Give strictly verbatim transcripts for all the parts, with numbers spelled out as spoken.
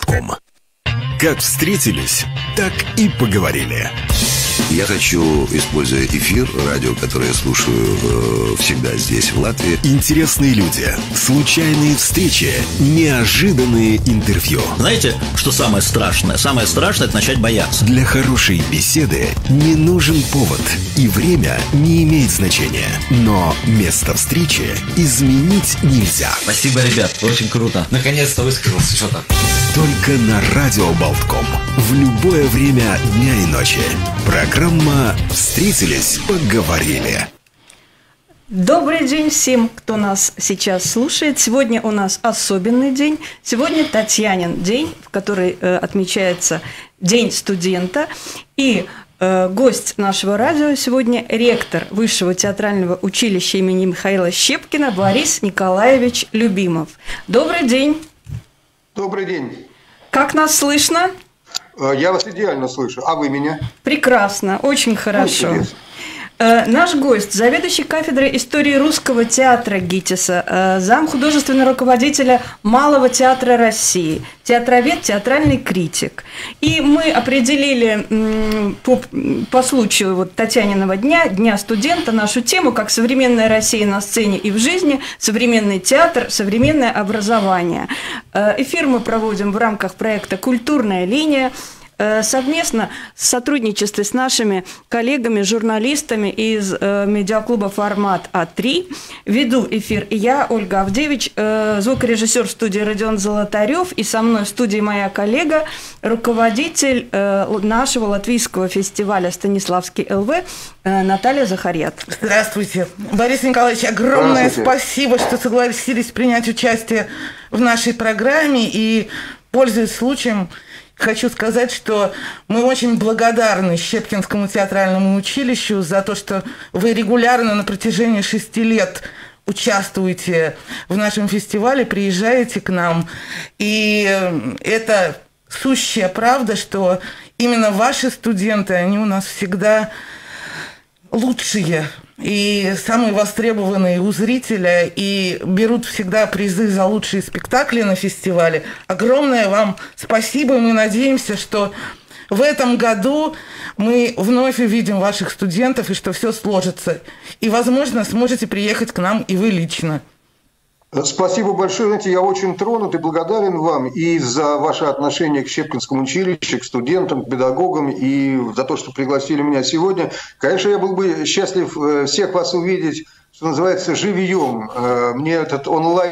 Болтком. Как встретились, так и поговорили. Я хочу, используя эфир, радио, которое я слушаю э, всегда здесь, в Латвии. Интересные люди, случайные встречи, неожиданные интервью. Знаете, что самое страшное? Самое страшное – это начать бояться. Для хорошей беседы не нужен повод, и время не имеет значения. Но место встречи изменить нельзя. Спасибо, ребят, очень круто. Наконец-то высказался, что-то. Только на радио Болтком. В любое время дня и ночи. Программа «Встретились, поговорили». Добрый день всем, кто нас сейчас слушает. Сегодня у нас особенный день. Сегодня Татьянин день, в который э, отмечается День студента. И э, гость нашего радио сегодня ректор Высшего театрального училища имени Михаила Щепкина Борис Николаевич Любимов. Добрый день. Добрый день. Как нас слышно? Я вас идеально слышу. А вы меня? Прекрасно, очень хорошо. Ну, Наш гость, заведующий кафедрой истории русского театра ГИТИСа, зам художественного руководителя Малого театра России, театровед, театральный критик. И мы определили по, по случаю вот Татьяниного дня, Дня студента, нашу тему как «Современная Россия на сцене и в жизни», «Современный театр», «Современное образование». Эфир мы проводим в рамках проекта «Культурная линия», совместно в сотрудничестве с нашими коллегами, журналистами из э, медиаклуба «Формат А три». Веду эфир и я, Ольга Авдевич, э, звукорежиссер в студии Родион Золотарев, и со мной в студии моя коллега, руководитель э, нашего латвийского фестиваля «Станиславский ЛВ» э, Наталья Захарьят. Здравствуйте. Борис Николаевич, огромное спасибо, что согласились принять участие в нашей программе, и, пользуясь случаем, хочу сказать, что мы очень благодарны Щепкинскому театральному училищу за то, что вы регулярно на протяжении шести лет участвуете в нашем фестивале, приезжаете к нам. И это сущая правда, что именно ваши студенты, они у нас всегда лучшие и самые востребованные у зрителя, и берут всегда призы за лучшие спектакли на фестивале. Огромное вам спасибо. Мы надеемся, что в этом году мы вновь увидим ваших студентов, и что все сложится. И, возможно, сможете приехать к нам и вы лично. Спасибо большое. Знаете, я очень тронут и благодарен вам и за ваше отношение к Щепкинскому училищу, к студентам, к педагогам, и за то, что пригласили меня сегодня. Конечно, я был бы счастлив всех вас увидеть, что называется, живьем. Мне этот онлайн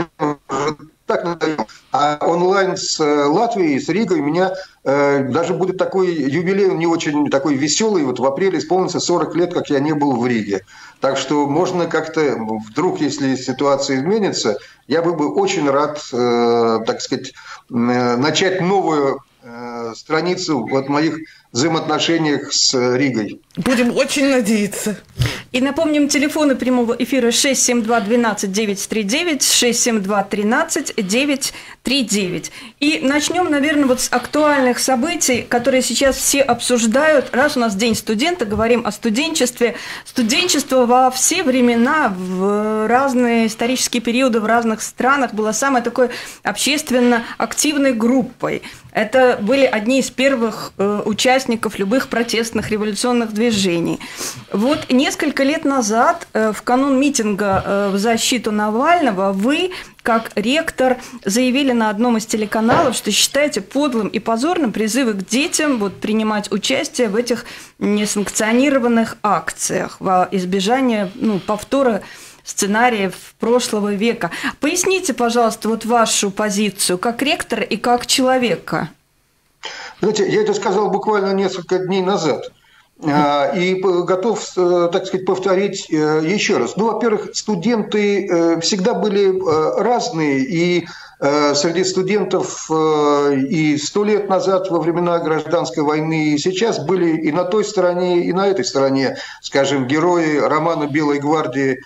так надоел. А онлайн с Латвией, с Ригой у меня э, даже будет такой юбилей, он не очень такой веселый. Вот в апреле исполнится сорок лет, как я не был в Риге. Так что можно как-то, вдруг, если ситуация изменится, я был бы очень рад, э, так сказать, э, начать новую э, страницу вот моих взаимоотношениях с Ригой. Будем очень надеяться. И напомним, телефоны прямого эфира шесть семь два двенадцать девять три девять, шесть семь два тринадцать девять три девять. И начнем, наверное, вот с актуальных событий, которые сейчас все обсуждают. Раз у нас День студента, говорим о студенчестве. Студенчество во все времена, в разные исторические периоды, в разных странах было самой такой общественно активной группой. Это были одни из первых э, участников любых протестных революционных движений. Вот несколько лет назад, э, в канун митинга э, в защиту Навального, вы, как ректор, заявили на одном из телеканалов, что считаете подлым и позорным призывы к детям вот, принимать участие в этих несанкционированных акциях во избежание ну, повтора сценариев прошлого века. Поясните, пожалуйста, вот вашу позицию как ректора и как человека. Знаете, я это сказал буквально несколько дней назад. И готов, так сказать, повторить еще раз. Ну, во-первых, студенты всегда были разные, и среди студентов и сто лет назад, во времена гражданской войны, и сейчас были и на той стороне, и на этой стороне, скажем, герои романа «Белой гвардии»,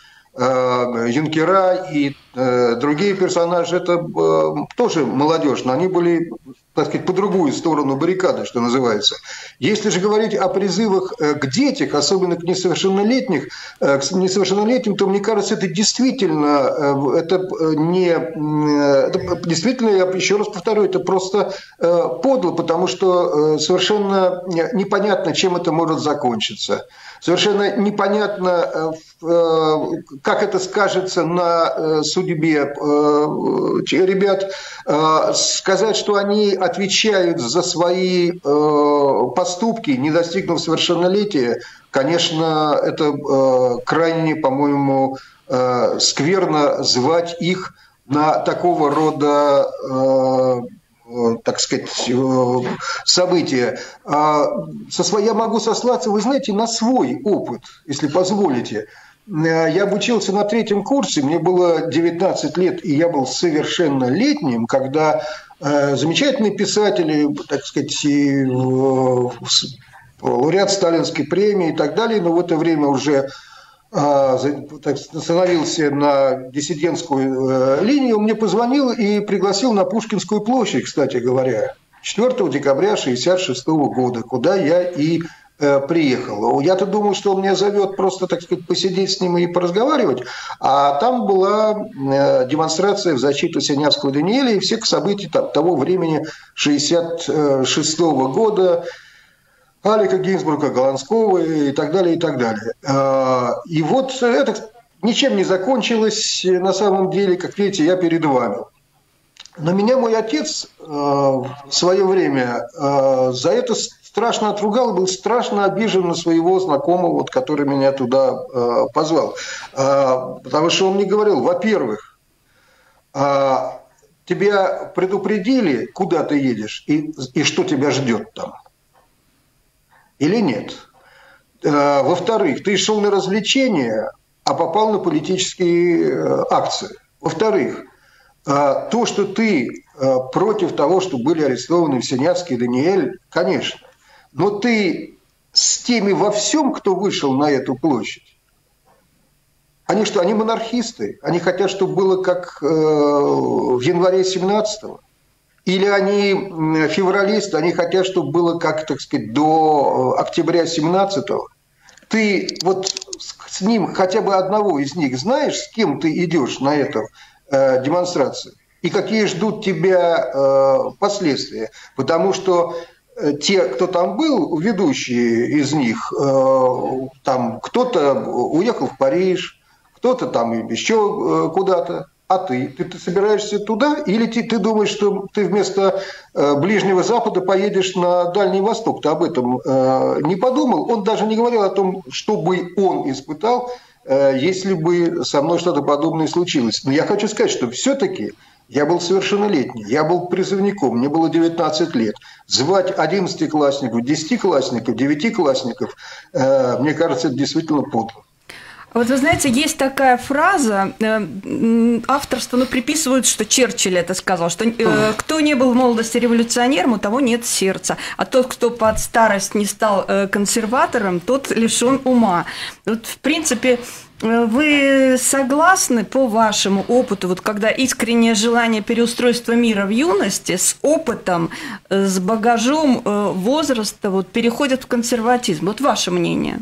юнкера и другие персонажи, это тоже молодежь, но они были так сказать, по другую сторону баррикады, что называется. Если же говорить о призывах к детям, особенно к несовершеннолетних, к несовершеннолетним, то, мне кажется, это действительно, это не, это действительно, я еще раз повторю, это просто подло, потому что совершенно непонятно, чем это может закончиться. Совершенно непонятно, как это скажется на судьбе ребят. Сказать, что они отвечают за свои поступки, не достигнув совершеннолетия, конечно, это крайне, по-моему, скверно звать их на такого рода, так сказать, события. Со своей, я могу сослаться, вы знаете, на свой опыт, если позволите. Я обучился на третьем курсе, мне было девятнадцать лет, и я был совершеннолетним, когда замечательные писатели, так сказать, лауреат Сталинской премии и так далее, но в это время уже становился на диссидентскую линию, он мне позвонил и пригласил на Пушкинскую площадь, кстати говоря, четвёртого декабря шестьдесят шестого года, куда я и приехал. Я-то думал, что он меня зовет просто, так сказать, посидеть с ним и поразговаривать, а там была демонстрация в защиту Синявского Даниэля и всех событий того времени шестьдесят шестого года, Алика Гинзбурга, Голландского и так далее, и так далее. И вот это ничем не закончилось на самом деле, как видите, я перед вами. Но меня мой отец в свое время за это страшно отругал и был страшно обижен на своего знакомого, вот, который меня туда позвал. Потому что он мне говорил, во-первых, тебя предупредили, куда ты едешь и, и что тебя ждет там. Или нет? Во-вторых, ты шел на развлечения, а попал на политические акции. Во-вторых, то, что ты против того, что были арестованы Синявский и Даниэль, конечно. Но ты с теми во всем, кто вышел на эту площадь, они что, они монархисты? Они хотят, чтобы было как в январе семнадцатого? Или они февралисты, они хотят, чтобы было как, так сказать, до октября семнадцатого. Ты вот с ним, хотя бы одного из них, знаешь, с кем ты идешь на эту э, демонстрацию? И какие ждут тебя э, последствия? Потому что э, те, кто там был, ведущие из них, э, там кто-то уехал в Париж, кто-то там еще э, куда-то. А ты? ты? Ты собираешься туда? Или ты, ты думаешь, что ты вместо э, Ближнего Запада поедешь на Дальний Восток? Ты об этом э, не подумал? Он даже не говорил о том, что бы он испытал, э, если бы со мной что-то подобное случилось. Но я хочу сказать, что все-таки я был совершеннолетний, я был призывником, мне было девятнадцать лет. Звать одиннадцатиклассников, десятиклассников, девятиклассников, э, мне кажется, это действительно подло. Вот вы знаете, есть такая фраза, авторство, ну, приписывают, что Черчилль это сказал, что э, кто не был в молодости революционером, у того нет сердца, а тот, кто под старость не стал э, консерватором, тот лишен ума. Вот, в принципе, вы согласны по вашему опыту, вот когда искреннее желание переустройства мира в юности с опытом, с багажом э, возраста вот, переходят в консерватизм? Вот ваше мнение.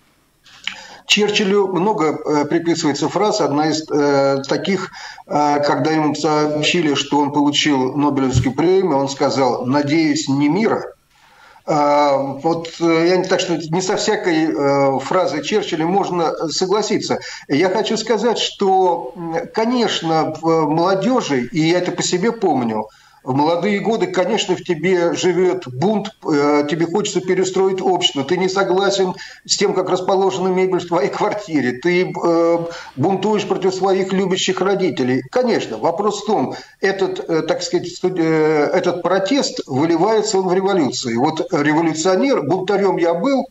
Черчиллю много э, приписывается фраз. Одна из э, таких, э, когда ему сообщили, что он получил Нобелевскую премию, он сказал: «Надеюсь, не мира». Э, вот э, я не так, что не со всякой э, фразой Черчилля можно согласиться. Я хочу сказать, что, конечно, в молодежи, и я это по себе помню, в молодые годы, конечно, в тебе живет бунт, тебе хочется перестроить общество, ты не согласен с тем, как расположена мебель в твоей квартире, ты бунтуешь против своих любящих родителей. Конечно, вопрос в том, этот, так сказать, этот протест выливается он в революцию. Вот революционер, бунтарем я был,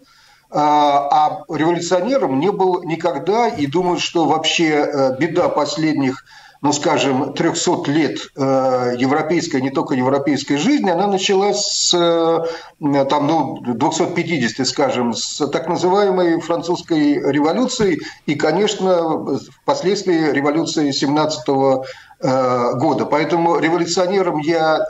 а революционером не был никогда, и думаю, что вообще беда последних ну, скажем, трехсот лет европейской, не только европейской жизни, она началась с, там, ну, двухсот пятидесяти, скажем, с так называемой французской революции и, конечно, впоследствии революции семнадцатого года. Поэтому революционером я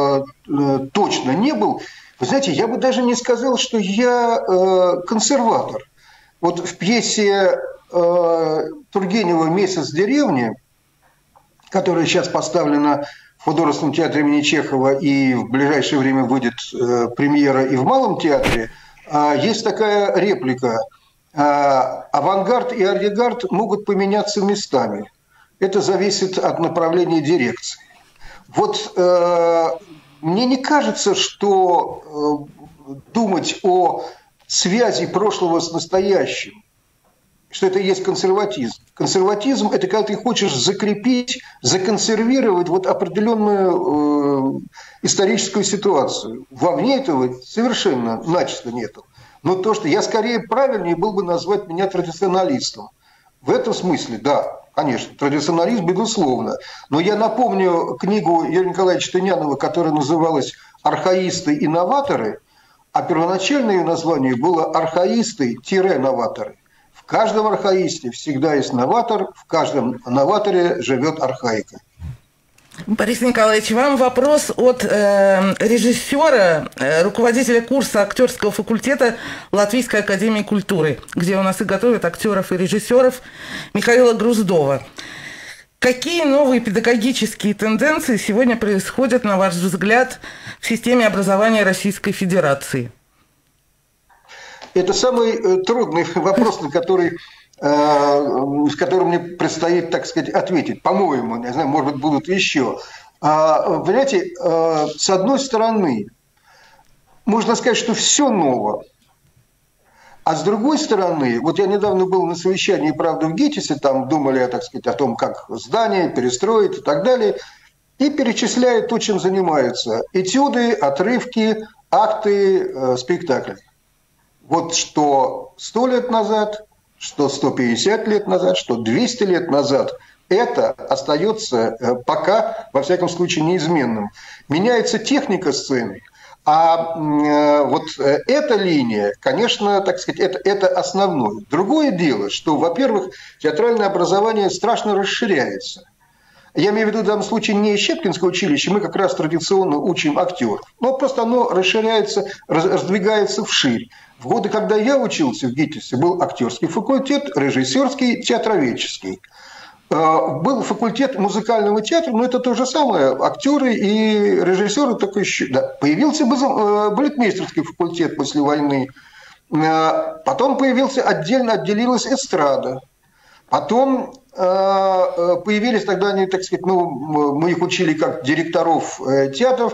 точно не был. Вы знаете, я бы даже не сказал, что я консерватор. Вот в пьесе Тургенева «Месяц в деревне», которая сейчас поставлена в художественном театре имени Чехова и в ближайшее время выйдет премьера и в Малом театре, есть такая реплика: «Авангард и арьегард могут поменяться местами. Это зависит от направления дирекции». Вот э, мне не кажется, что э, думать о связи прошлого с настоящим, что это и есть консерватизм. Консерватизм – это когда ты хочешь закрепить, законсервировать вот определенную э, историческую ситуацию. Вовне этого совершенно начисто нету. Но то, что я скорее правильнее был бы назвать меня традиционалистом. В этом смысле, да, конечно, традиционализм, безусловно. Но я напомню книгу Юрия Николаевича Тынянова, которая называлась «Архаисты и новаторы», а первоначальное ее название было «Архаисты-новаторы». В каждом архаисте всегда есть новатор, в каждом новаторе живет архаика. Борис Николаевич, вам вопрос от э, режиссера, э, руководителя курса актерского факультета Латвийской академии культуры, где у нас и готовят актеров и режиссеров, Михаила Груздова. Какие новые педагогические тенденции сегодня происходят, на ваш взгляд, в системе образования Российской Федерации? Это самый трудный вопрос, на который... с которым мне предстоит, так сказать, ответить. По-моему, не знаю, может быть, будут еще. Понимаете, с одной стороны, можно сказать, что все ново. А с другой стороны, вот я недавно был на совещании, правда, в ГИТИСе, там думали, так сказать, о том, как здание перестроить и так далее, и перечисляют то, чем занимаются. Этюды, отрывки, акты, спектакли. Вот что сто лет назад, что сто пятьдесят лет назад, что двести лет назад, это остается пока, во всяком случае, неизменным. Меняется техника сцены, а вот эта линия, конечно, так сказать, это, это основное. Другое дело, что, во-первых, театральное образование страшно расширяется. Я имею в виду в данном случае не Щепкинское училище, мы как раз традиционно учим актеров, но просто оно расширяется, раздвигается вширь. В годы, когда я учился в ГИТИСе, был актерский факультет, режиссерский, театроведческий. Был факультет музыкального театра, но это то же самое. Актеры и режиссеры только еще. Да. Появился балетмейстерский факультет после войны. Потом появился отдельно, отделилась эстрада. Потом появились тогда они, так сказать, ну, мы их учили как директоров театров,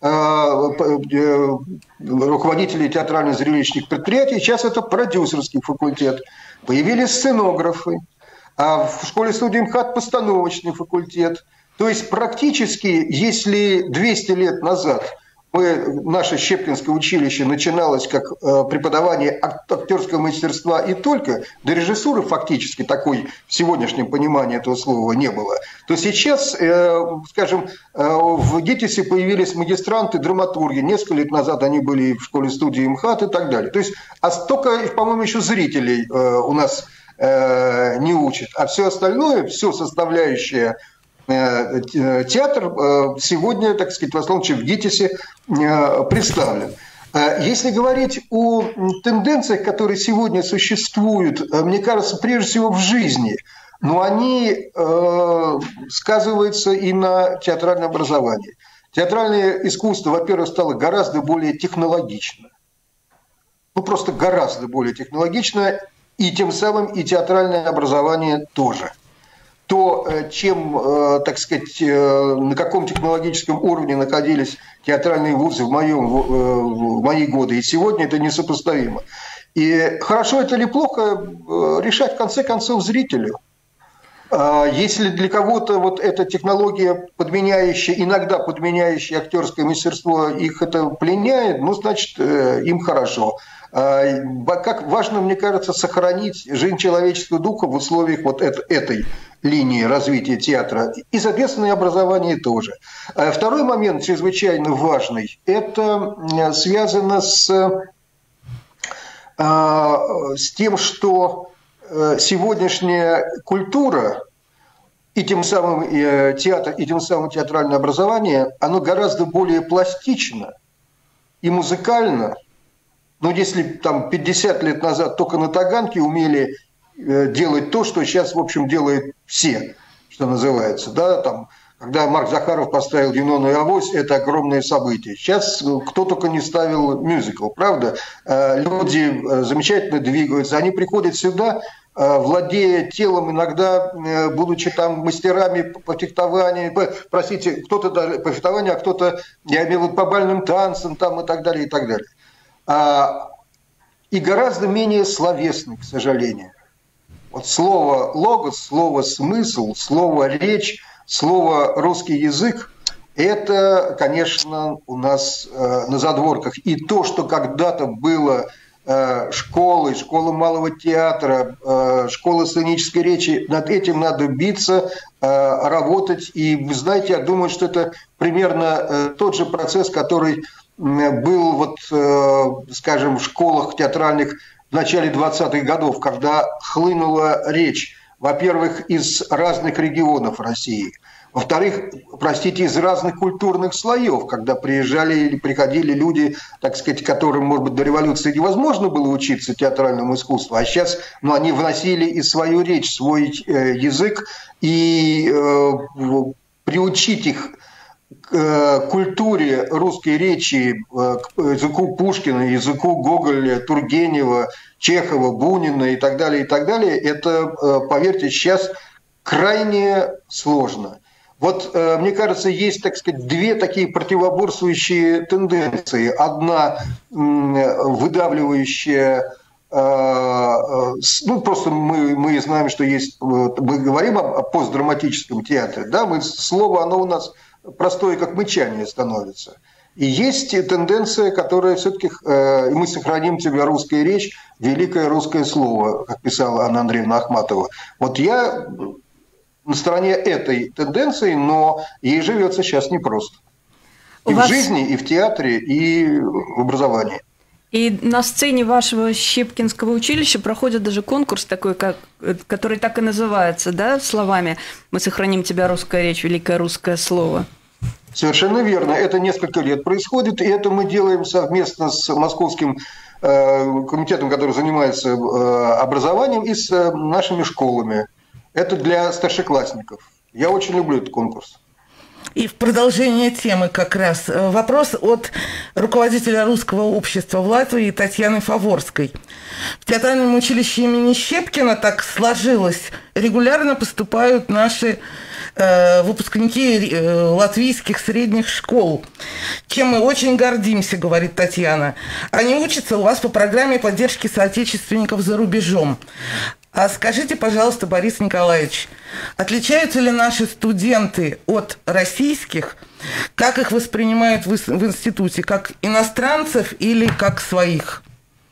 руководителей театрально-зрелищных предприятий. Сейчас это продюсерский факультет. Появились сценографы. А в школе-студии МХАТ постановочный факультет. То есть практически, если двести лет назад мы, наше Щепкинское училище начиналось как преподавание актерского мастерства и только, до режиссуры фактически такой в сегодняшнем понимании этого слова не было, то сейчас, скажем, в ГИТИСе появились магистранты, драматурги. Несколько лет назад они были в школе-студии МХАТ и так далее. То есть, а столько, по-моему, еще зрителей у нас не учат. А все остальное, все составляющее театр сегодня, так сказать, в основном в ГИТИСе представлен. Если говорить о тенденциях, которые сегодня существуют, мне кажется, прежде всего в жизни, но они сказываются и на театральном образовании. Театральное искусство, во-первых, стало гораздо более технологично. Ну, просто гораздо более технологично, и тем самым и театральное образование тоже. То, чем, так сказать, на каком технологическом уровне находились театральные вузы в, моем, в мои годы и сегодня, это несопоставимо. И хорошо это или плохо, решать в конце концов зрителю. Если для кого-то вот эта технология, подменяющая, иногда подменяющая актерское мастерство, их это пленяет, ну, значит, им хорошо. Как важно, мне кажется, сохранить жизнь человеческого духа в условиях вот этой линии развития театра и, соответственно, и образования тоже. Второй момент, чрезвычайно важный, это связано с, с тем, что сегодняшняя культура и тем самым театр, и тем самым театральное образование, оно гораздо более пластично и музыкально. Но если там пятьдесят лет назад только на таганке умели делать то, что сейчас, в общем, делают все, что называется, да, там, когда Марк Захаров поставил «Юнону и Авось», это огромное событие. Сейчас кто только не ставил мюзикл, правда? Люди замечательно двигаются, они приходят сюда, владея телом, иногда будучи там мастерами по фехтованию, по, простите, кто-то даже по фехтованию, а кто-то, я имею в виду, по бальным танцам там, и так далее, и так далее. А, и гораздо менее словесный, к сожалению. Вот слово «логос», слово «смысл», слово «речь», слово «русский язык» – это, конечно, у нас э, на задворках. И то, что когда-то было э, школой, школой малого театра, э, школа сценической речи, над этим надо биться, э, работать. И, вы знаете, я думаю, что это примерно э, тот же процесс, который был, вот, э, скажем, в школах театральных в начале двадцатых годов, когда хлынула речь, во-первых, из разных регионов России, во-вторых, простите, из разных культурных слоев, когда приезжали или приходили люди, так сказать, которым, может быть, до революции невозможно было учиться театральному искусству, а сейчас, ну, они вносили и свою речь, свой э, язык, и э, приучить их к культуре русской речи, к языку Пушкина, языку Гоголя, Тургенева, Чехова, Бунина и так далее, и так далее, это, поверьте, сейчас крайне сложно. Вот, мне кажется, есть, так сказать, две такие противоборствующие тенденции. Одна выдавливающая, ну, просто мы, мы знаем, что есть, мы говорим о постдраматическом театре, да, мы, слово, оно у нас простое, как мычание становится. И есть тенденция, которая все-таки, э, мы сохраним тебе русская речь, великое русское слово, как писала Анна Андреевна Ахматова. Вот я на стороне этой тенденции, но ей живется сейчас непросто. И вас... в жизни, и в театре, и в образовании. И на сцене вашего Щепкинского училища проходит даже конкурс такой, как, который так и называется, да, словами «Мы сохраним тебя, русская речь, великое русское слово». Совершенно верно. Это несколько лет происходит, и это мы делаем совместно с Московским э, комитетом, который занимается э, образованием, и с э, нашими школами. Это для старшеклассников. Я очень люблю этот конкурс. И в продолжение темы как раз вопрос от руководителя русского общества в Латвии Татьяны Фаворской. В театральном училище имени Щепкина так сложилось. Регулярно поступают наши э, выпускники э, латвийских средних школ, чем мы очень гордимся, говорит Татьяна. Они учатся у вас по программе поддержки соотечественников за рубежом. А скажите, пожалуйста, Борис Николаевич, отличаются ли наши студенты от российских? Как их воспринимают в институте? Как иностранцев или как своих?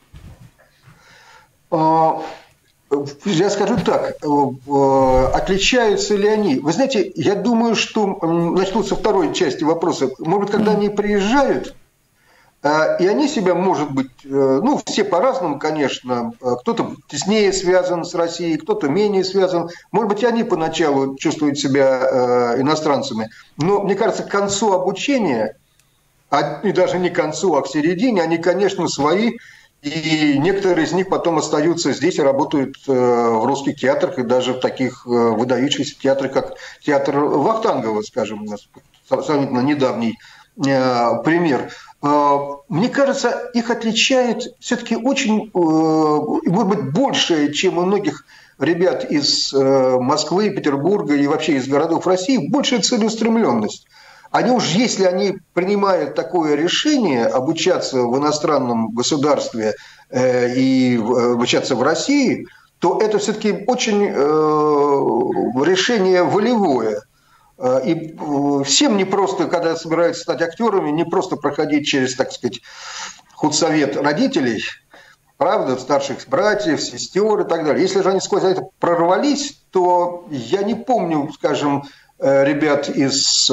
Я скажу так, отличаются ли они? Вы знаете, я думаю, что, начну со второй части вопроса, может быть, когда они приезжают, и они себя, может быть, ну, все по-разному, конечно, кто-то теснее связан с Россией, кто-то менее связан. Может быть, они поначалу чувствуют себя иностранцами. Но, мне кажется, к концу обучения, и даже не к концу, а к середине, они, конечно, свои. И некоторые из них потом остаются здесь и работают в русских театрах, и даже в таких выдающихся театрах, как театр Вахтангова, скажем, у нас сравнительно недавний пример. Мне кажется, их отличает все-таки очень, может быть, большее, чем у многих ребят из Москвы, Петербурга и вообще из городов России, большая целеустремленность. Они уж, если они принимают такое решение обучаться в иностранном государстве и обучаться в России, то это все-таки очень решение волевое. И всем не просто, когда собираются стать актерами, не просто проходить через, так сказать, худсовет родителей, правда, старших братьев, сестер и так далее. Если же они сквозь это прорвались, то я не помню, скажем, ребят из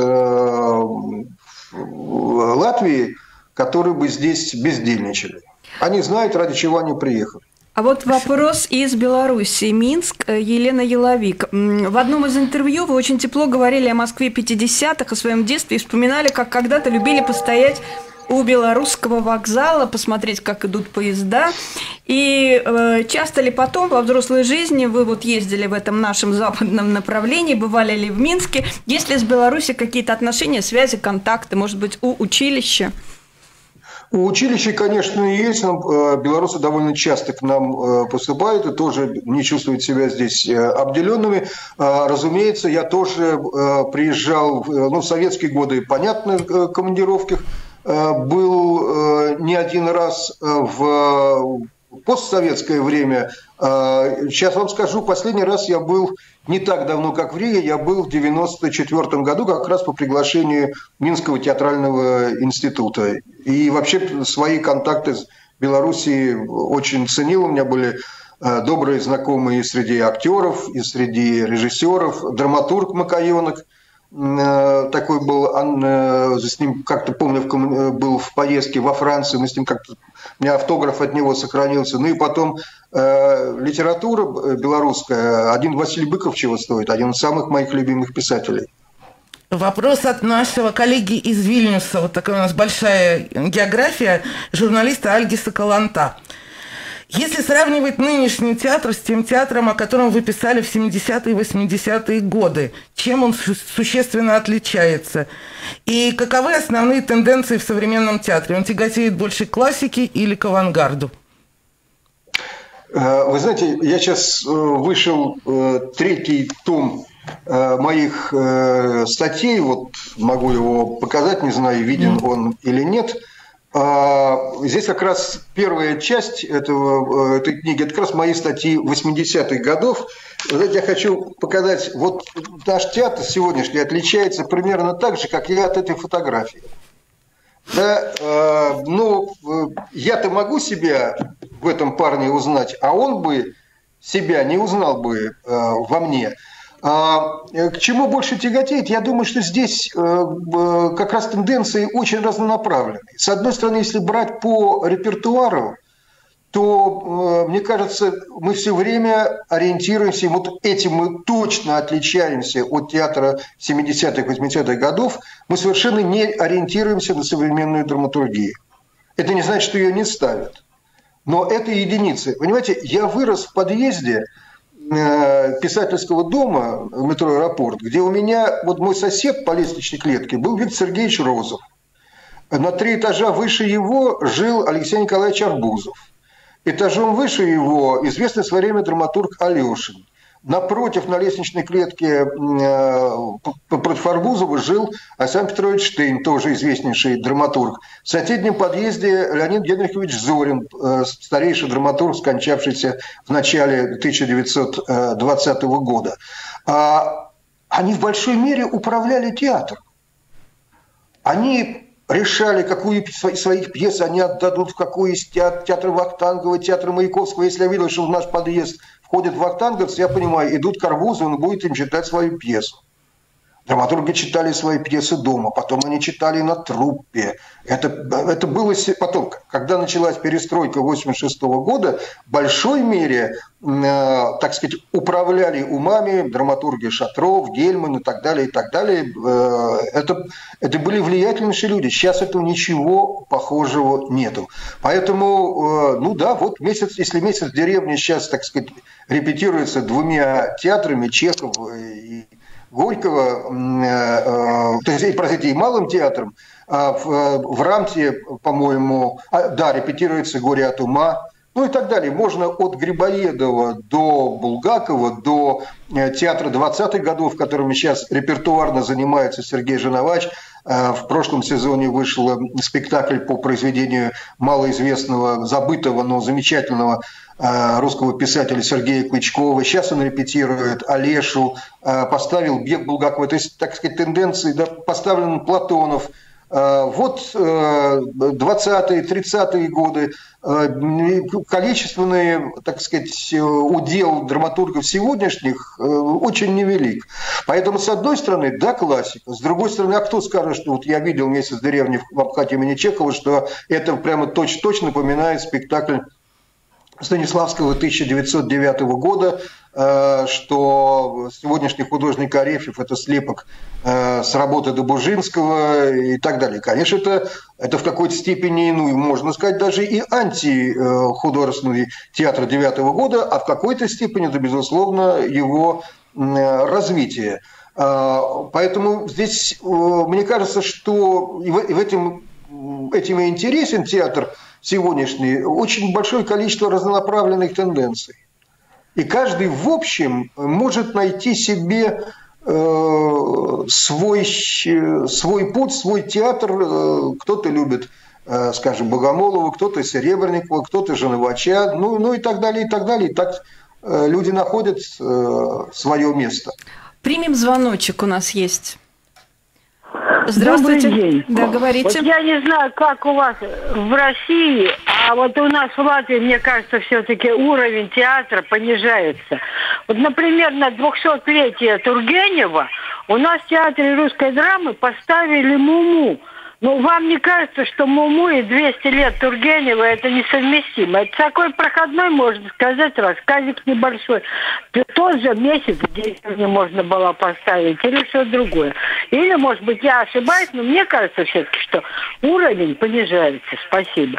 Латвии, которые бы здесь бездельничали. Они знают, ради чего они приехали. А вот вопрос из Беларуси. Минск, Елена Еловик. В одном из интервью вы очень тепло говорили о Москве пятидесятых, о своем детстве и вспоминали, как когда-то любили постоять у Белорусского вокзала, посмотреть, как идут поезда. И э, часто ли потом во взрослой жизни вы вот ездили в этом нашем западном направлении, бывали ли в Минске? Есть ли с Беларусью какие-то отношения, связи, контакты, может быть, у училища? У училища, конечно, есть. Белорусы довольно часто к нам поступают и тоже не чувствуют себя здесь обделенными. Разумеется, я тоже приезжал, ну, в советские годы, понятно, в командировках, был не один раз в постсоветское время. Сейчас вам скажу, последний раз я был не так давно, как в Риге, я был в девяносто четвёртом году как раз по приглашению Минского театрального института. И вообще свои контакты с Белоруссией очень ценил. У меня были добрые знакомые и среди актеров, и среди режиссеров. Драматург Макаёнок такой был, он, с ним как-то помню, был в поездке во Франции, мы с ним как-то, у меня автограф от него сохранился. Ну и потом э, литература белорусская, один Василий Быков чего стоит, один из самых моих любимых писателей. Вопрос от нашего коллеги из Вильнюса, вот такая у нас большая география, журналиста Альгиса Каланта. Если сравнивать нынешний театр с тем театром, о котором вы писали в семидесятые и восьмидесятые годы, чем он существенно отличается? И каковы основные тенденции в современном театре? Он тяготеет больше к классике или к авангарду? Вы знаете, я сейчас вышел третий том моих статей, вот могу его показать, не знаю, виден он или нет. Здесь как раз первая часть этого, этой книги, это как раз мои статьи восьмидесятых годов. Знаете, я хочу показать, вот наш театр сегодняшний отличается примерно так же, как я от этой фотографии. Да, э, ну, я-то могу себя в этом парне узнать, а он бы себя не узнал бы э, во мне. А к чему больше тяготеет? Я думаю, что здесь как раз тенденции очень разнонаправленные. С одной стороны, если брать по репертуару, то, мне кажется, мы все время ориентируемся, вот этим мы точно отличаемся от театра семидесятых, восьмидесятых годов, мы совершенно не ориентируемся на современную драматургию. Это не значит, что ее не ставят. Но это единицы. Понимаете, я вырос в подъезде писательского дома в метро «Аэропорт», где у меня, вот мой сосед по лестничной клетке был Виктор Сергеевич Розов. На три этажа выше его жил Алексей Николаевич Арбузов. Этажом выше его известный в свое время драматург Алешин. Напротив, на лестничной клетке против Арбузова жил Александр Петрович Штейн, тоже известнейший драматург. В соседнем подъезде Леонид Генрихович Зорин, старейший драматург, скончавшийся в начале тысяча девятьсот двадцатого года. Они в большой мере управляли театром. Они решали, какую из своих пьес они отдадут, в какой из театр, театра Вахтангова, театра Маяковского. Если я видел, что в наш подъезд входят вахтанговцы, я понимаю, идут к Арбузову, он будет им читать свою пьесу. Драматурги читали свои пьесы дома, потом они читали на труппе. Это, это было потом, когда началась перестройка восемьдесят шестого года, в большой мере, э, так сказать, управляли умами драматурги Шатров, Гельман и так далее, и так далее. Э, это, это были влиятельнейшие люди. Сейчас этого ничего похожего нету. Поэтому, э, ну да, вот месяц, если месяц в деревне сейчас, так сказать, репетируется двумя театрами, Чехов и Горького, э, э, простите, и Малым театром, а в, в Рамте, по-моему, а, да, репетируется «Горе от ума», ну и так далее. Можно от Грибоедова до Булгакова, до театра двадцатых годов, которыми сейчас репертуарно занимается Сергей Женовач. В прошлом сезоне вышел спектакль по произведению малоизвестного, забытого, но замечательного русского писателя Сергея Клычкова. Сейчас он репетирует Олешу, поставил «Бег Булгакова». То есть, так сказать, тенденции, да, поставлен Платонов, Вот двадцатые, тридцатые годы количественный, так сказать, удел драматургов сегодняшних очень невелик. Поэтому, с одной стороны, да, классика. С другой стороны, а кто скажет, что вот я видел «Месяц в деревне» в Абхазии имени Чехова, что это прямо точно напоминает спектакль Станиславского тысяча девятьсот девятого года, что сегодняшний художник Арефьев – это слепок с работы Добужинского и так далее. Конечно, это, это в какой-то степени, ну, можно сказать, даже и антихудожественный театр девятого года, а в какой-то степени это, безусловно, его развитие. Поэтому здесь, мне кажется, что и в этим, этим и интересен театр сегодняшний, очень большое количество разнонаправленных тенденций. И каждый, в общем, может найти себе э, свой, свой путь, свой театр. Кто-то любит, э, скажем, Богомолова, кто-то Серебренникова, кто-то Женовача, ну, ну и так далее, и так далее. И так э, люди находят э, свое место. Примем звоночек, у нас есть. Здравствуйте. Добрый день. Да, говорите. Вот я не знаю, как у вас в России, а вот у нас в Латвии, мне кажется, все-таки уровень театра понижается. Вот, например, на двухсотлетие Тургенева у нас в театре русской драмы поставили Муму. Ну, вам не кажется, что Муму и двести лет Тургенева это несовместимо? Это такой проходной, можно сказать, рассказик небольшой. Тот же «Месяц в деревне» можно было поставить или что-то другое. Или, может быть, я ошибаюсь, но мне кажется все-таки, что уровень понижается. Спасибо.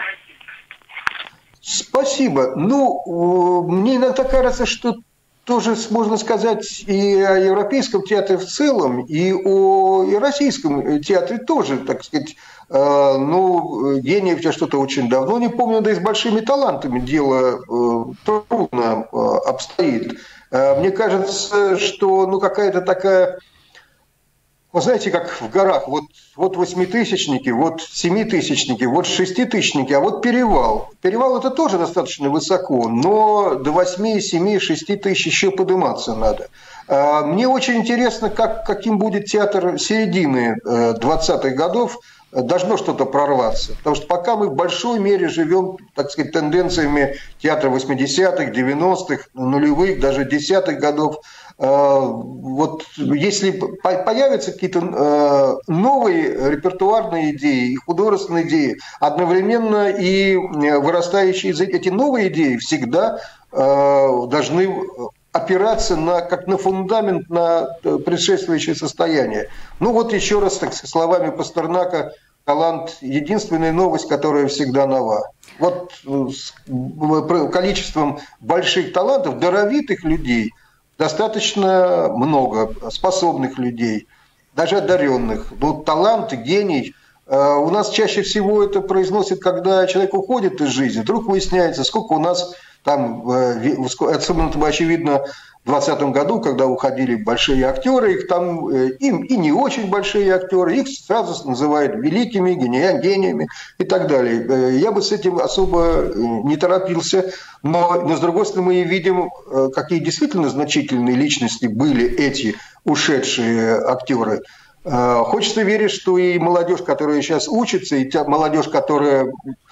Спасибо. Ну, мне иногда кажется, что тоже можно сказать и о европейском театре в целом, и о и российском театре тоже, так сказать. Э, ну, гениев я что-то очень давно не помню, да и с большими талантами дело э, трудно э, обстоит. Э, мне кажется, что ну, какая-то такая... Вы знаете, как в горах, вот, вот восьмитысячники, вот семитысячники, вот шеститысячники, а вот перевал. Перевал это тоже достаточно высоко, но до восьми, семи, шести тысяч еще подниматься надо. Мне очень интересно, как, каким будет театр середины двадцатых годов. Должно что-то прорваться. Потому что пока мы в большой мере живем, так сказать, тенденциями театра восьмидесятых, девяностых, нулевых, даже десятых годов, вот если появятся какие-то новые репертуарные идеи и художественные идеи, одновременно и вырастающие эти новые идеи всегда должны опираться на, как на фундамент, на предшествующее состояние. Ну вот еще раз, так, словами Пастернака, талант – единственная новость, которая всегда нова. Вот с количеством больших талантов, даровитых людей достаточно много, способных людей, даже одаренных. Но талант, гений у нас чаще всего это произносит, когда человек уходит из жизни. Вдруг выясняется, сколько у нас там, особенно очевидно, в двадцатом году, когда уходили большие актеры, их там им и не очень большие актеры, их сразу называют великими, гениями и так далее. Я бы с этим особо не торопился, но, но с другой стороны мы видим, какие действительно значительные личности были эти ушедшие актеры. Хочется верить, что и молодежь, которая сейчас учится, и та молодежь, которая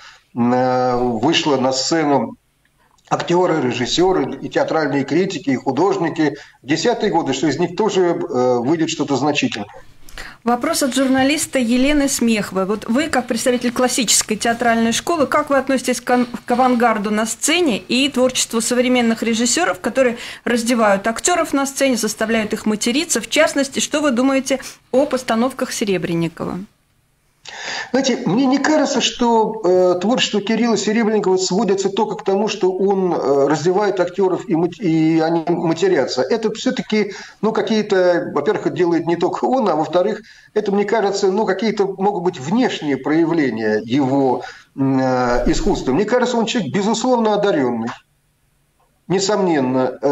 вышла на сцену, актеры, режиссеры, и театральные критики, и художники в десятые годы, что из них тоже выйдет что-то значительное. Вопрос от журналиста Елены Смеховой. Вот вы, как представитель классической театральной школы, как вы относитесь к авангарду на сцене и творчеству современных режиссеров, которые раздевают актеров на сцене, заставляют их материться? В частности, что вы думаете о постановках Серебренникова? Знаете, мне не кажется, что э, творчество Кирилла Серебренникова сводится только к тому, что он э, раздевает актеров и, и они матерятся. Это все-таки, ну, какие-то, во-первых, это делает не только он, а во-вторых, это, мне кажется, ну, какие-то могут быть внешние проявления его э, искусства. Мне кажется, он человек, безусловно, одаренный.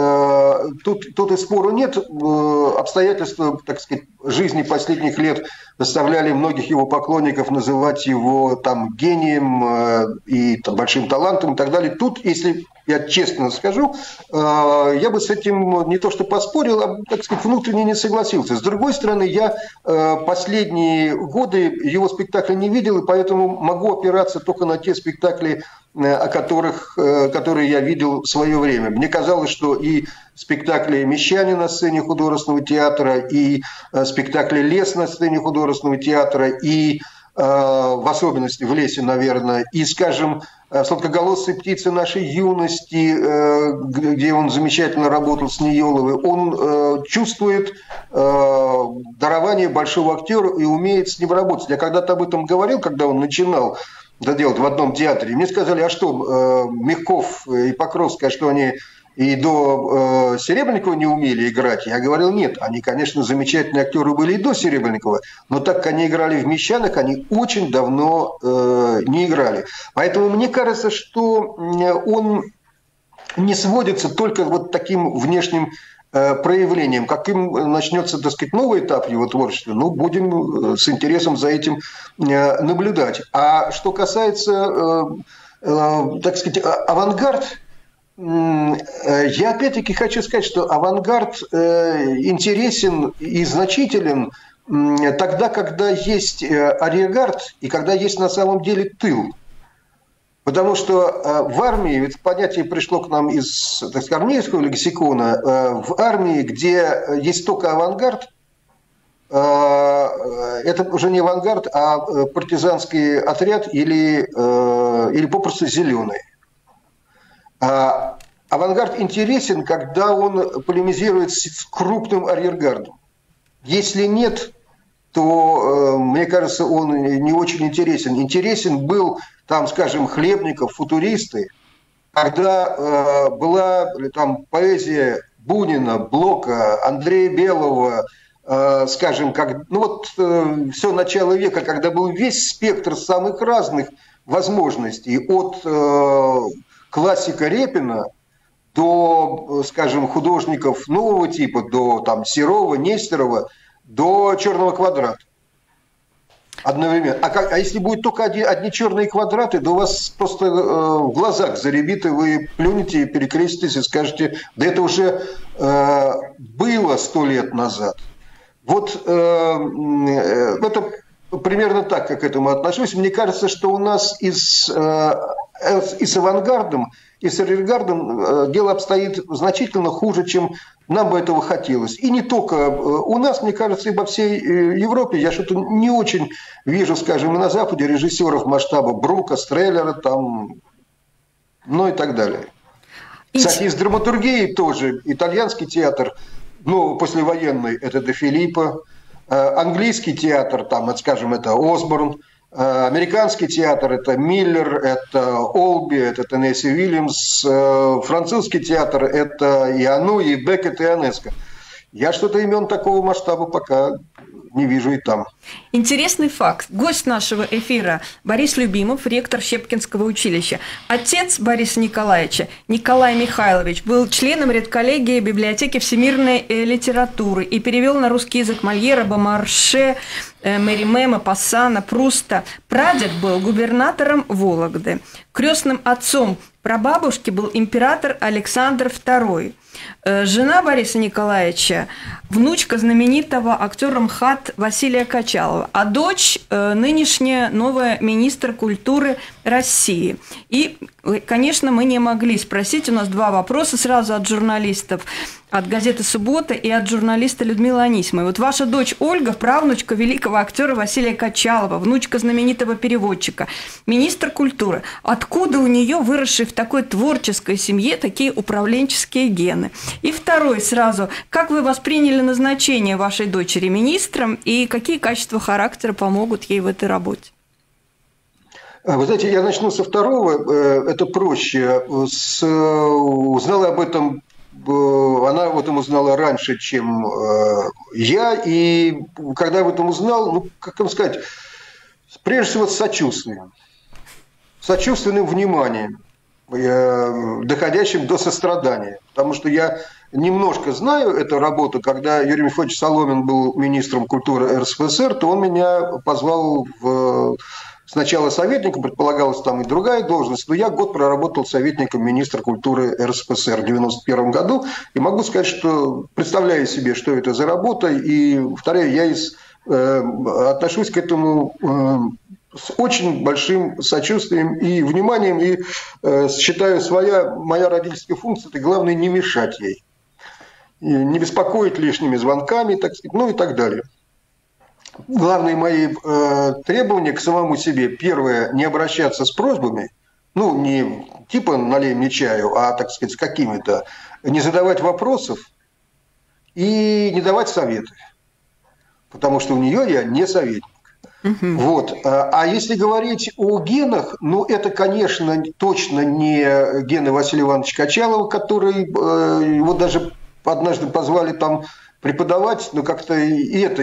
Несомненно, тут, тут и спору нет. Обстоятельства, так сказать, жизни последних лет заставляли многих его поклонников называть его там гением и там, большим талантом и так далее. Тут, если я честно скажу, я бы с этим не то что поспорил, а, так сказать, внутренне не согласился. С другой стороны, я последние годы его спектакля не видел, и поэтому могу опираться только на те спектакли, о которых, которые я видел в свое время. Мне казалось, что и спектакли «Мещане» на сцене художественного театра, и спектакли «Лес» на сцене художественного театра, и в особенности в «Лесе», наверное, и, скажем, «Сладкоголосые птицы нашей юности», где он замечательно работал с Ниеловой, он чувствует дарование большого актера и умеет с ним работать. Я когда-то об этом говорил, когда он начинал это делать в одном театре. Мне сказали, а что, Мягков и Покровская, что они и до э, Серебренникова не умели играть? Я говорил, нет, они, конечно, замечательные актеры были и до Серебренникова, но так как они играли в «Мещанах», они очень давно э, не играли. Поэтому мне кажется, что он не сводится только вот таким внешним э, проявлением. Каким начнется, так сказать, новый этап его творчества, ну, будем с интересом за этим э, наблюдать. А что касается, э, э, так сказать, авангард, я опять-таки хочу сказать, что авангард интересен и значителен тогда, когда есть арьергард и когда есть на самом деле тыл. Потому что в армии, ведь понятие пришло к нам из, так сказать, армейского лексикона, в армии, где есть только авангард, это уже не авангард, а партизанский отряд или, или попросту зеленый. Авангард интересен, когда он полемизирует с крупным арьергардом. Если нет, то, мне кажется, он не очень интересен. Интересен был, там, скажем, Хлебников, футуристы, когда была там поэзия Бунина, Блока, Андрея Белого, скажем, как, ну вот все начало века, когда был весь спектр самых разных возможностей, от классика Репина до, скажем, художников нового типа, до там, Серова, Нестерова, до «Черного квадрата». Одновременно. А, как, а если будет только одни, одни черные квадраты, то у вас просто э, в глазах заребит, и вы плюнете, и перекреститесь, и скажете, да это уже э, было сто лет назад. Вот э, э, это примерно так, как к этому отношусь. Мне кажется, что у нас и с, э, и с авангардом, и с арьергардом дело обстоит значительно хуже, чем нам бы этого хотелось. И не только у нас, мне кажется, и во всей Европе. Я что-то не очень вижу, скажем, и на Западе режиссеров масштаба Брука, Стреллера, там, ну и так далее. Кстати, из драматургии тоже. Итальянский театр, ну, послевоенный, это Де Филиппо. Английский театр, там, это, скажем, это Осборн. Американский театр – это Миллер, это Олби, это Теннесси Уильямс. Французский театр – это и Ану, и Беккет, и Ионеско. Я что-то имен такого масштаба пока не вижу и там. Интересный факт. Гость нашего эфира Борис Любимов, ректор Щепкинского училища. Отец Бориса Николаевича, Николай Михайлович, был членом редколлегии библиотеки всемирной литературы и перевел на русский язык Мольера, Бомарше, Меримема, Пассана, Пруста. Прадед был губернатором Вологды. Крестным отцом прабабушки был император Александр второй. Жена Бориса Николаевича – внучка знаменитого актера МХАТ Василия Качалова, а дочь – нынешняя новая министр культуры России. И, конечно, мы не могли спросить, у нас два вопроса сразу от журналистов, от газеты «Суббота» и от журналиста Людмилы Анисимовой. Вот ваша дочь Ольга – правнучка великого актера Василия Качалова, внучка знаменитого переводчика, министр культуры. Откуда у нее, выросшей в такой творческой семье, такие управленческие гены? И второй сразу. Как вы восприняли назначение вашей дочери министром и какие качества характера помогут ей в этой работе? Вы знаете, я начну со второго. Это проще. С... Узнала об этом, она об этом узнала раньше, чем я. И когда об этом узнал, ну, как вам сказать, прежде всего с сочувствием. Сочувственным вниманием, доходящим до сострадания. Потому что я немножко знаю эту работу. Когда Юрий Мефодьевич Соломин был министром культуры эр эс эф эс эр, то он меня позвал в... сначала советником, предполагалась там и другая должность, но я год проработал советником министра культуры эр эс эф эс эр в девяносто первом году. И могу сказать, что представляю себе, что это за работа. И, повторяю, я из, э, отношусь к этому... Э, с очень большим сочувствием и вниманием, и э, считаю, своя моя родительская функция – это главное не мешать ей, и не беспокоить лишними звонками, так сказать, ну и так далее. Главные мои э, требования к самому себе: первое – не обращаться с просьбами, ну не типа налей мне чаю, а, так сказать, с какими-то, не задавать вопросов и не давать советы, потому что у нее я не советник. Uh-huh. Вот. А если говорить о генах, ну, это, конечно, точно не гены Василия Ивановича Качалова, который э, его даже однажды позвали там преподавать, но как-то и это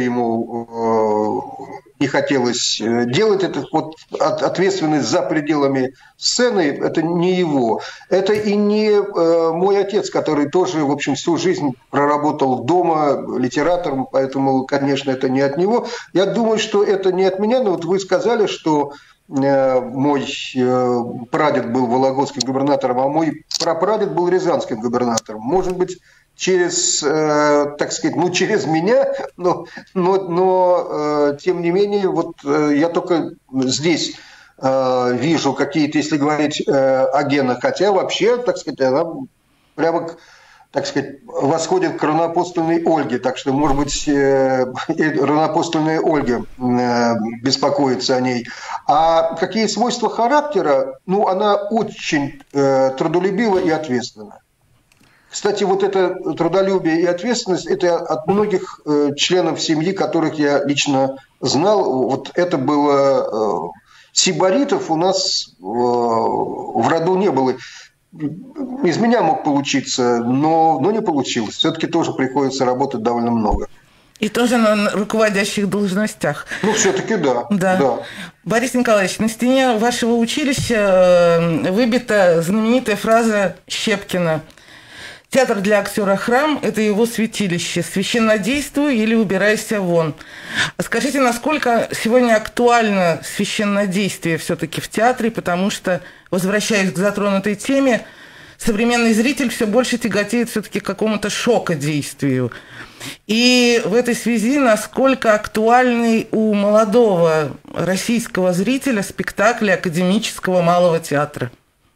ему э, не хотелось делать. Это вот ответственность за пределами сцены, это не его. Это и не э, мой отец, который тоже, в общем, всю жизнь проработал дома литератором, поэтому, конечно, это не от него. Я думаю, что это не от меня, но вот вы сказали, что э, мой э, прадед был вологодским губернатором, а мой прапрадед был рязанским губернатором. Может быть, через, э, так сказать, ну, через меня, но, но, но э, тем не менее, вот э, я только здесь э, вижу какие-то, если говорить э, о генах, хотя вообще, так сказать, она прямо, так сказать, восходит к равноапостольной Ольге, так что, может быть, э, равноапостольная Ольга э, беспокоится о ней. А какие свойства характера? Ну, она очень э, трудолюбива и ответственна. Кстати, вот это трудолюбие и ответственность – это от многих э, членов семьи, которых я лично знал. Вот это было… Э, сибаритов у нас э, в роду не было. Из меня мог получиться, но, но не получилось. Все-таки тоже приходится работать довольно много. И тоже на руководящих должностях. Ну, все-таки да, да. да. Борис Николаевич, на стене вашего училища выбита знаменитая фраза Щепкина: «Театр для актера храм – это его святилище. Священнодействуй или убирайся вон». Скажите, насколько сегодня актуально священнодействие все-таки в театре, потому что, возвращаясь к затронутой теме, современный зритель все больше тяготеет все-таки к какому-то шокодействию. И в этой связи, насколько актуальный у молодого российского зрителя спектакль академического малого театра?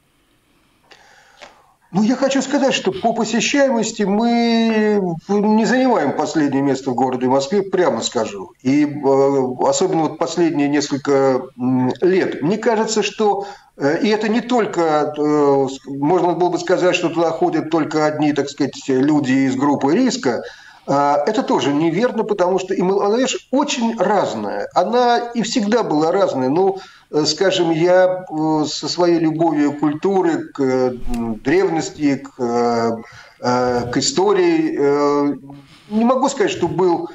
Ну, я хочу сказать, что по посещаемости мы не занимаем последнее место в городе Москве, прямо скажу. И э, особенно вот последние несколько лет. Мне кажется, что, э, и это не только, э, можно было бы сказать, что туда ходят только одни, так сказать, люди из группы риска. Э, это тоже неверно, потому что и молодежь очень разная. Она и всегда была разная. Ну, скажем, я со своей любовью к культуре, к древности, к, к истории не могу сказать, что был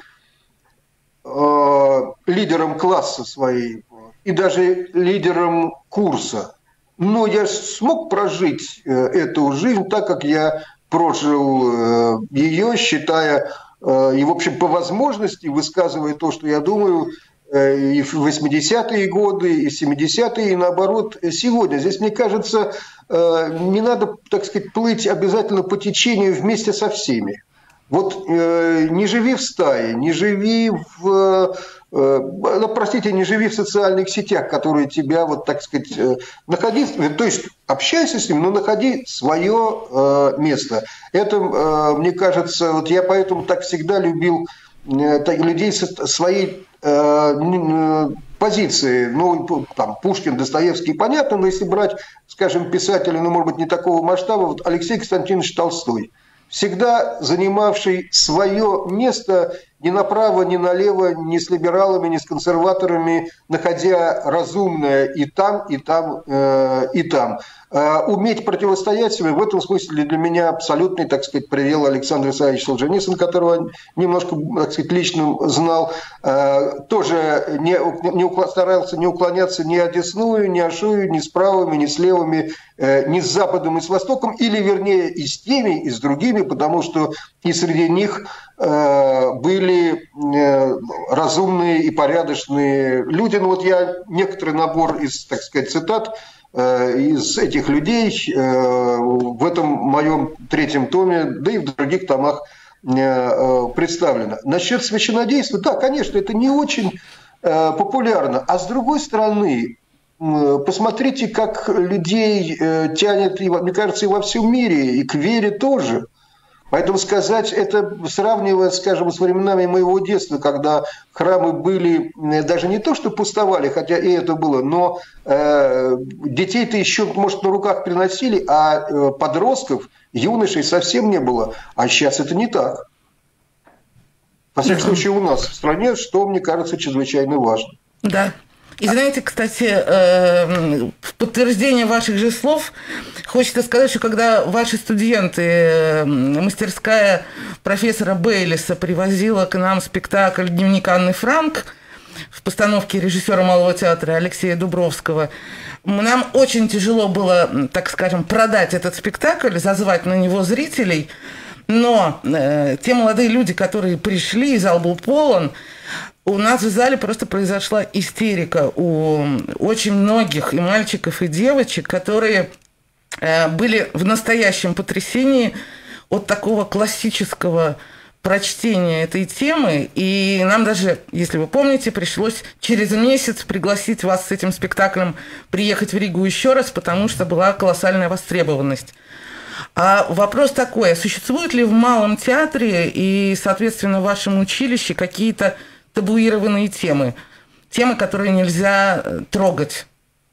лидером класса своей и даже лидером курса. Но я смог прожить эту жизнь так, как я прожил ее, считая и, в общем, по возможности, высказывая то, что я думаю, и в восьмидесятые годы, и в семидесятые, и наоборот сегодня. Здесь, мне кажется, не надо, так сказать, плыть обязательно по течению вместе со всеми. Вот не живи в стае, не живи в… Ну, простите, не живи в социальных сетях, которые тебя, вот, так сказать, находи, то есть общайся с ним, но находи свое место. Это, мне кажется, вот я поэтому так всегда любил людей со своей позиции, ну, там, Пушкин, Достоевский, понятно, но если брать, скажем, писателя, ну, может быть, не такого масштаба, вот Алексей Константинович Толстой, всегда занимавший свое место ни направо, ни налево, ни с либералами, ни с консерваторами, находя разумное и там, и там, э, и там. Э, уметь противостоять себе, в этом смысле для меня абсолютный, так сказать, привел Александр Исаевич Солженицын, которого немножко, так сказать, лично знал, э, тоже не, не, старался не уклоняться ни одесную, ни ошую, ни с правыми, ни с левыми, э, ни с западом, ни с востоком, или, вернее, и с теми, и с другими, потому что и среди них э, были э, разумные и порядочные люди. Ну вот я некоторый набор из, так сказать, цитат из этих людей в этом моем третьем томе, да и в других томах представлено. Насчет священнодейства, да, конечно, это не очень популярно. А с другой стороны, посмотрите, как людей тянет, мне кажется, и во всем мире, и к вере тоже. Поэтому сказать это, сравнивая, скажем, с временами моего детства, когда храмы были даже не то, что пустовали, хотя и это было, но э, детей-то еще, может, на руках приносили, а э, подростков, юношей совсем не было. А сейчас это не так. Во всяком случае, у нас в стране, что, мне кажется, чрезвычайно важно. Да. И знаете, кстати, в подтверждение ваших же слов хочется сказать, что когда ваши студенты, мастерская профессора Бейлиса привозила к нам спектакль «Дневник Анны Франк» в постановке режиссера Малого театра Алексея Дубровского, нам очень тяжело было, так скажем, продать этот спектакль, зазвать на него зрителей, но те молодые люди, которые пришли, зал был полон, у нас в зале просто произошла истерика у очень многих и мальчиков, и девочек, которые были в настоящем потрясении от такого классического прочтения этой темы. И нам даже, если вы помните, пришлось через месяц пригласить вас с этим спектаклем приехать в Ригу еще раз, потому что была колоссальная востребованность. А вопрос такой, а существуют ли в Малом театре и, соответственно, в вашем училище какие-то табуированные темы, темы, которые нельзя трогать?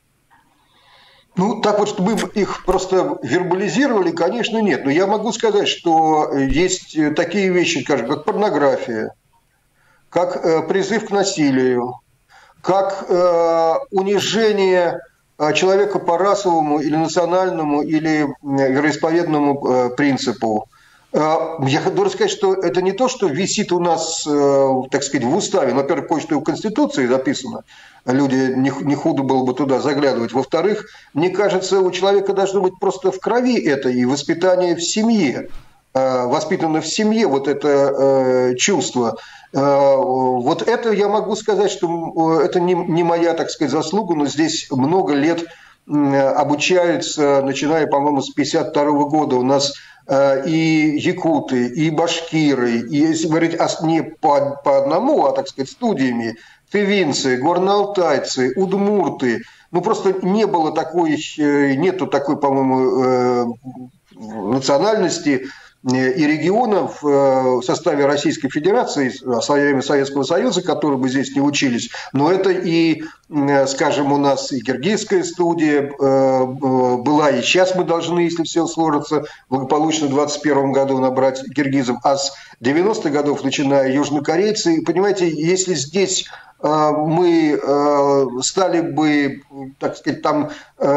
Ну, так вот, чтобы их просто вербализировали, конечно, нет. Но я могу сказать, что есть такие вещи, скажем, как порнография, как призыв к насилию, как унижение человека по расовому или национальному или вероисповедному принципу. Я должен сказать, что это не то, что висит у нас, так сказать, в уставе. Во-первых, кое-что и в Конституции записано. Люди, не худо было бы туда заглядывать. Во-вторых, мне кажется, у человека должно быть просто в крови это и воспитание в семье. Воспитано в семье вот это чувство. Вот это я могу сказать, что это не, не моя, так сказать, заслуга, но здесь много лет обучаются, начиная, по-моему, с пятьдесят второго года. У нас и якуты, и башкиры, и, если говорить не по, по одному, а, так сказать, студиями, тывинцы, горноалтайцы, удмурты. Ну, просто не было такой, нету такой, по-моему, национальности и регионов в составе Российской Федерации, со времени Советского Союза, которые бы здесь не учились. Но это и, скажем, у нас и киргизская студия была, и сейчас мы должны, если все сложится, благополучно в двадцать первом году набрать киргизов. А с девяностых годов, начиная, южнокорейцы. Понимаете, если здесь мы стали бы, так сказать, там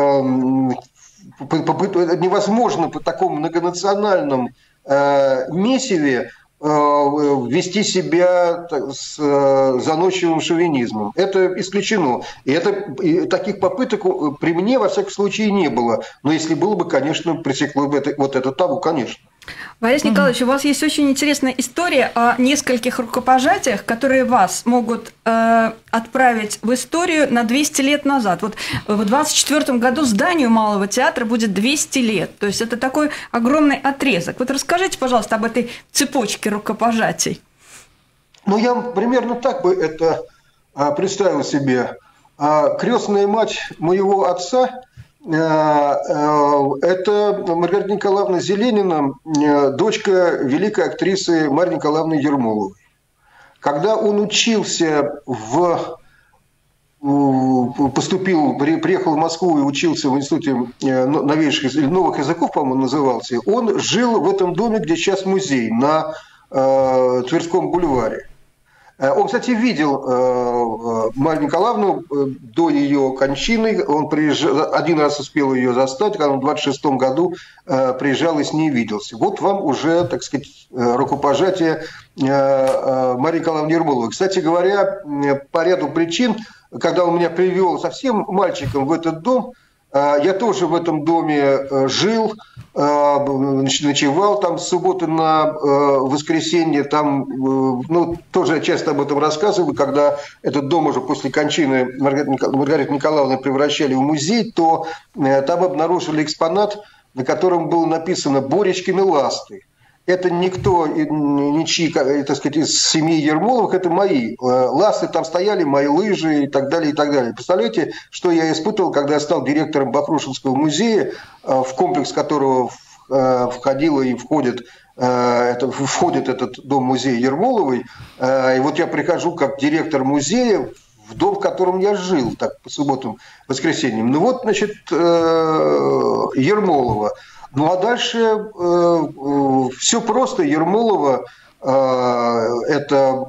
невозможно по такому многонациональному месиве вести себя с заносчивым шовинизмом. Это исключено. И, это, и таких попыток при мне, во всяком случае, не было. Но если было бы, конечно, пресекло бы это, вот это табу, конечно. Борис Николаевич, у вас есть очень интересная история о нескольких рукопожатиях, которые вас могут э, отправить в историю на двести лет назад. Вот в двадцать четвёртом году зданию Малого театра будет двести лет. То есть это такой огромный отрезок. Вот расскажите, пожалуйста, об этой цепочке рукопожатий. Ну, я примерно так бы это представил себе. Крестная мать моего отца – это Маргарита Николаевна Зеленина, дочка великой актрисы Марии Николаевны Ермоловой. Когда он учился в... поступил, приехал в Москву и учился в институте новейших новых языков, по-моему, назывался, он жил в этом доме, где сейчас музей, на Тверском бульваре. Он, кстати, видел Марию Николаевну до ее кончины. Он приезжал, один раз успел ее застать, когда он в двадцать шестом году приезжал и с ней виделся. Вот вам уже, так сказать, рукопожатие Марии Николаевны Ермоловой. Кстати говоря, по ряду причин, когда он меня привел совсем мальчиком в этот дом, я тоже в этом доме жил, ночевал там с субботы на воскресенье, там, ну, тоже я часто об этом рассказываю, когда этот дом уже после кончины Маргариты Николаевны превращали в музей, то там обнаружили экспонат, на котором было написано «Боречкины ласты». Это никто, ничьи, так сказать, из семьи Ермоловых, это мои. Ласты там стояли, мои лыжи и так далее, и так далее. Представляете, что я испытывал, когда я стал директором Бахрушинского музея, в комплекс которого входило и входит, это, входит этот дом-музей Ермоловой. И вот я прихожу как директор музея в дом, в котором я жил, так, по субботам, воскресеньям. Ну вот, значит, Ермолова. Ну а дальше э, э, все просто. Ермолова э, это,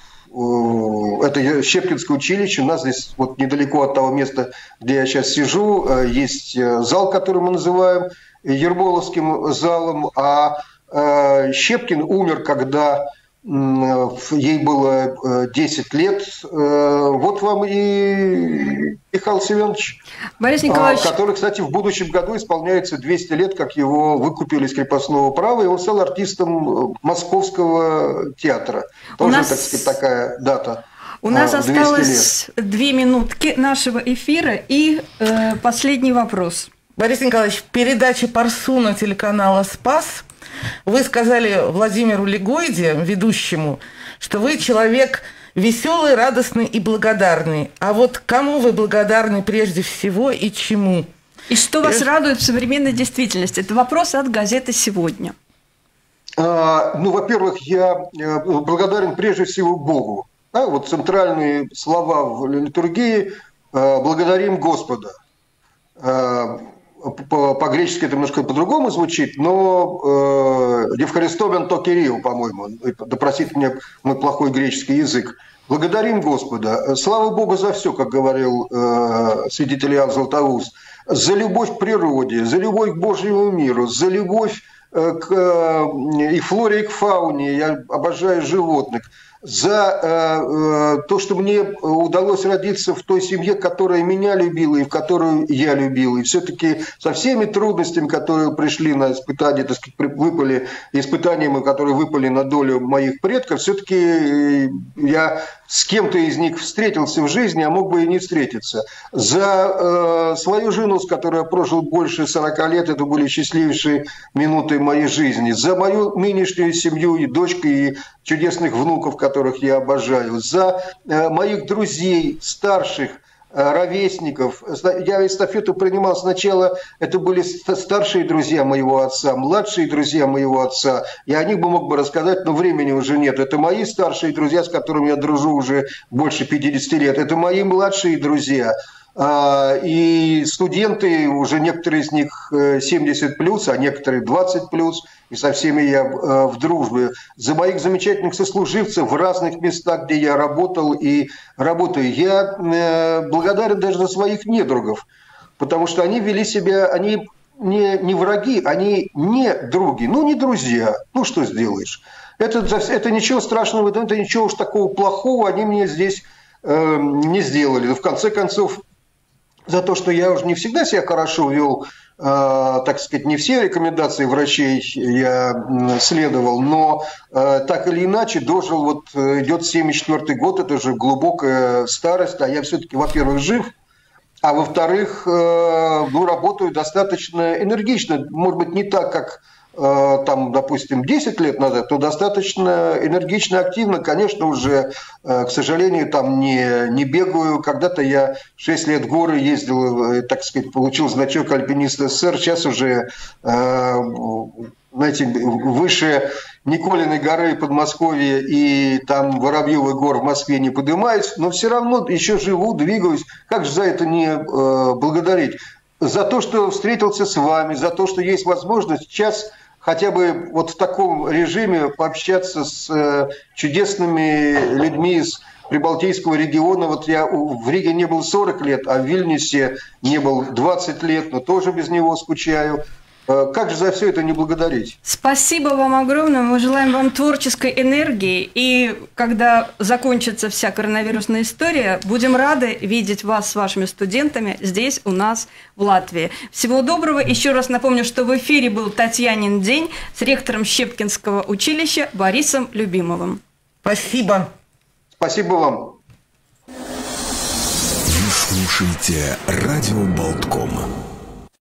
э, это Щепкинское училище. У нас здесь вот недалеко от того места, где я сейчас сижу, э, есть зал, который мы называем Ермоловским залом. А э, Щепкин умер, когда э, ей было десять лет. Э, вот вам и Михаил Семенович, Борис Николаевич, который, кстати, в будущем году исполняется двести лет, как его выкупили из крепостного права, и он стал артистом Московского театра. Тоже, нас... так сказать, такая дата. У нас осталось лет. две минутки нашего эфира и э, последний вопрос. Борис Николаевич, в передаче Парсуна телеканала «Спас» вы сказали Владимиру Легойде, ведущему, что вы человек веселый, радостный и благодарный. А вот кому вы благодарны прежде всего и чему? И что вас и... радует в современной действительности? Это вопрос от газеты «Сегодня». А, ну, во-первых, я благодарен прежде всего Богу. А, вот центральные слова в литургии «благодарим Господа». По-гречески это немножко по-другому звучит, но «Евхаристовен то Кирилл», по-моему, да простит меня мой плохой греческий язык. Благодарим Господа. Слава Богу за все, как говорил э, святитель Иоанн Златоуст. За любовь к природе, за любовь к Божьему миру, за любовь э, к э, и флоре, и к фауне. Я обожаю животных. За э, э, то, что мне удалось родиться в той семье, которая меня любила и в которую я любил. И все-таки со всеми трудностями, которые пришли на испытания, так сказать, выпали, испытаниями, которые выпали на долю моих предков, все-таки я с кем-то из них встретился в жизни, а мог бы и не встретиться. За э, свою жену, с которой я прожил больше сорока лет, это были счастливейшие минуты моей жизни. За мою нынешнюю семью и дочку, и чудесных внуков, которых я обожаю. За э, моих друзей, старших, э, ровесников. Я эстафету принимал сначала, это были старшие друзья моего отца, младшие друзья моего отца. Я о них бы мог бы рассказать, но времени уже нет. Это мои старшие друзья, с которыми я дружу уже больше пятидесяти лет. Это мои младшие друзья. И студенты, уже некоторые из них семьдесят плюс, а некоторые двадцать плюс, и со всеми я в дружбе. За моих замечательных сослуживцев в разных местах, где я работал и работаю. Я благодарен даже за своих недругов, потому что они вели себя, они не, не враги, они не други, ну не друзья, ну что сделаешь. Это, это ничего страшного, это ничего уж такого плохого они мне здесь э, не сделали. Но в конце концов, за то, что я уже не всегда себя хорошо вел, э, так сказать, не все рекомендации врачей я следовал, но э, так или иначе дожил, вот идет семьдесят четвёртый год, это уже глубокая старость, а я все-таки, во-первых, жив, а во-вторых, э, ну, работаю достаточно энергично, может быть, не так, как там, допустим, десять лет назад, то достаточно энергично, активно, конечно, уже, к сожалению, там не, не бегаю. Когда-то я шесть лет в горы ездил, так сказать, получил значок альпиниста СССР, сейчас уже, знаете, выше Николиной горы Подмосковья и там Воробьевых гор в Москве не поднимаюсь, но все равно еще живу, двигаюсь. Как же за это не благодарить? За то, что встретился с вами, за то, что есть возможность сейчас хотя бы вот в таком режиме пообщаться с э, чудесными людьми из Прибалтийского региона. Вот я в Риге не был сорок лет, а в Вильнюсе не был двадцать лет, но тоже без него скучаю. Как же за все это не благодарить? Спасибо вам огромное. Мы желаем вам творческой энергии. И когда закончится вся коронавирусная история, будем рады видеть вас с вашими студентами здесь у нас в Латвии. Всего доброго. Еще раз напомню, что в эфире был Татьянин день с ректором Щепкинского училища Борисом Любимовым. Спасибо. Спасибо вам. Вы слушаете радио Болтком.